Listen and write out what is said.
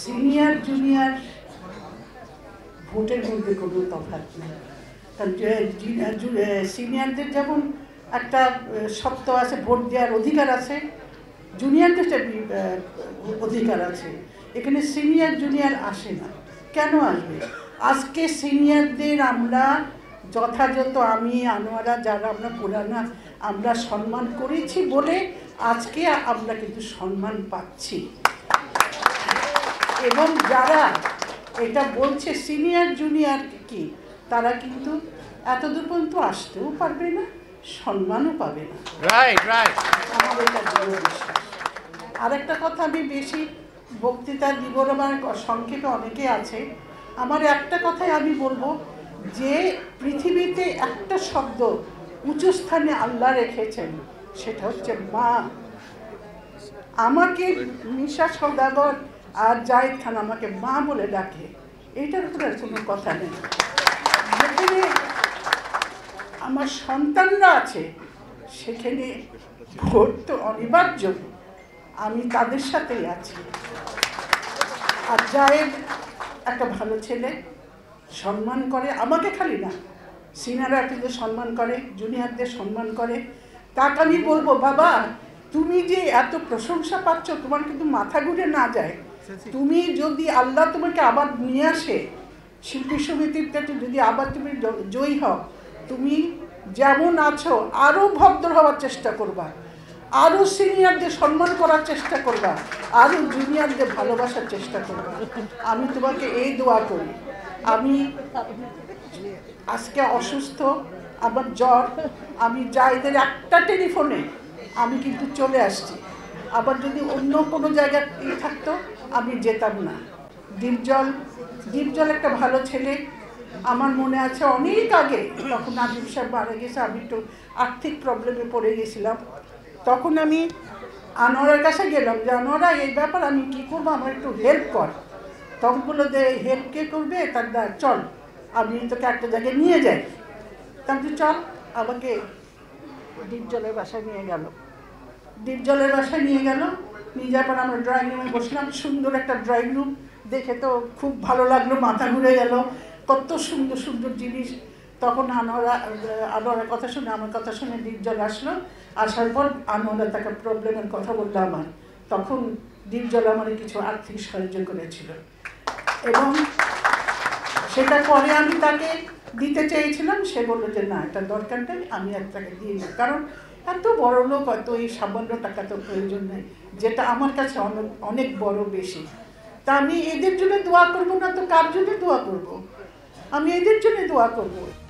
Senior junior ভোটের মধ্যে কোনো তফাৎ নেই। কারণ সিনিয়রদের যেমন একটা শর্ত আছে, ভোট দেওয়ার অধিকার আছে, জুনিয়রদের অধিকার আছে। এখানে সিনিয়র জুনিয়র আসে না। কেন আসবে? আজকে সিনিয়রদের আমরা যথাযথ, আমি আনোয়ারা, যারা আমরা পুরানা, আমরা সম্মান করেছি বলে আজকে আমরা কিন্তু সম্মান পাচ্ছি। এবং যারা এটা বলছে সিনিয়র জুনিয়র কি, তারা কিন্তু এতদূর পর্যন্ত আসতেও পারবে না, সম্মানও পাবে না। আমার এটা দৃঢ় বিশ্বাস। আরেকটা কথা, আমি বেশি বক্তৃতা দিব না, আমার সংক্ষেপে অনেকে আছে। আমার একটা কথাই আমি বলবো, যে পৃথিবীতে একটা শব্দ উঁচু স্থানে আল্লাহ রেখেছেন, সেটা হচ্ছে মা। আমাকে মিশা সওদাগর আর জায়েদ খান আমাকে মা বলে ডাকে, এইটার উপরে কোনো কথা নেই। যেখানে আমার সন্তানরা আছে সেখানে ভোট তো অনিবার্য, আমি তাদের সাথেই আছি। আর জায়েদ একটা ভালো ছেলে, সম্মান করে আমাকে, খালি না, সিনিয়রদের সম্মান করে, জুনিয়রদের সম্মান করে। তাকে আমি বলবো, বাবা তুমি যে এত প্রশংসা পাচ্ছ, তোমার কিন্তু মাথা ঘুরে না যায়। তুমি যদি আল্লাহ তোমাকে আবার নিয়ে আসে, শিল্পী সমিতিতে যদি আবার তুমি জয়ী হও, তুমি যেমন আছো আরও ভদ্র হওয়ার চেষ্টা করবা, আরও সিনিয়রদের সম্মান করার চেষ্টা করবা, আরও জুনিয়রদের ভালোবাসার চেষ্টা করবা। আমি তোমাকে এই দোয়া করি। আমি আজকে অসুস্থ, আমার জ্বর, আমি জায়েদের একটা টেলিফোনে আমি কিন্তু চলে আসছি। আবার যদি অন্য কোনো জায়গায় থাকতো আমি যেতাম না। দীপজল একটা ভালো ছেলে, আমার মনে আছে অনেক আগে, তখন আজিম সাহেব মারা গেছে, আমি একটু আর্থিক প্রবলেমে পড়ে গেছিলাম। তখন আমি আনোয়ারের কাছে গেলাম যে আনোয়ারা, এই ব্যাপার আমি কী করবো, আমার একটু হেল্প কর। তখন বললো যে হেল্প কে করবে, তার চল আমি তোকে একটা জায়গায় নিয়ে যাই। তারপরে চল, আমাকে দীপজলের বাসায় নিয়ে গেল। নিয়ে যাওয়ার পর আমরা ড্রয়িং রুমে বসলাম। সুন্দর একটা ড্রয়িং রুম, দেখে তো খুব ভালো লাগলো, মাথা ঘুরে গেল, কত সুন্দর সুন্দর জিনিস। তখন আনোয়ারের কথা শুনে, আমার কথা শুনে দীপজল আসলো। আসার পর আনোয়ারা তাকে প্রবলেমের কথা বললো আমার। তখন দীপজল আমার কিছু আর্থিক সাহায্য করেছিল, এবং সেটা পরে আমি তাকে দিতে চেয়েছিলাম। সে বললো যে না, এটা দরকার নেই, আমি আর তাকে দিই না, কারণ এত বড় লোক, হয়তো এই সামান্য টাকা তো প্রয়োজন নেই, যেটা আমার কাছে অনেক বড়, বেশি। তা আমি এদের জন্য দোয়া করবো না তো কার জন্য দোয়া করবো? আমি এদের জন্য দোয়া করবো।